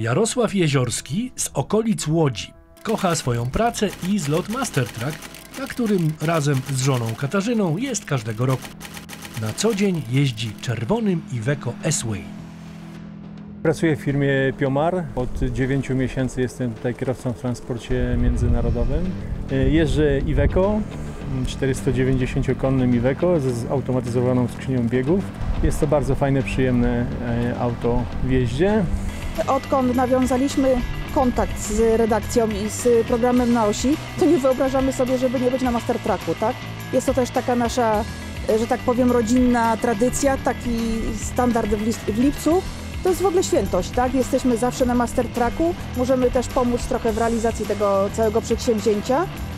Jarosław Jeziorski z okolic Łodzi kocha swoją pracę i zlot Mastertrack, na którym razem z żoną Katarzyną jest każdego roku. Na co dzień jeździ czerwonym Iveco S-Way. Pracuję w firmie Piomar. Od 9 miesięcy jestem tutaj kierowcą w transporcie międzynarodowym. Jeżdżę Iveco, 490-konnym Iveco z zautomatyzowaną skrzynią biegów. Jest to bardzo fajne, przyjemne auto w jeździe. Odkąd nawiązaliśmy kontakt z redakcją i z programem na osi, to nie wyobrażamy sobie, żeby nie być na Mastertracku, tak? Jest to też taka nasza, że tak powiem, rodzinna tradycja, taki standard w lipcu. To jest w ogóle świętość, tak? Jesteśmy zawsze na Mastertracku, możemy też pomóc trochę w realizacji tego całego przedsięwzięcia.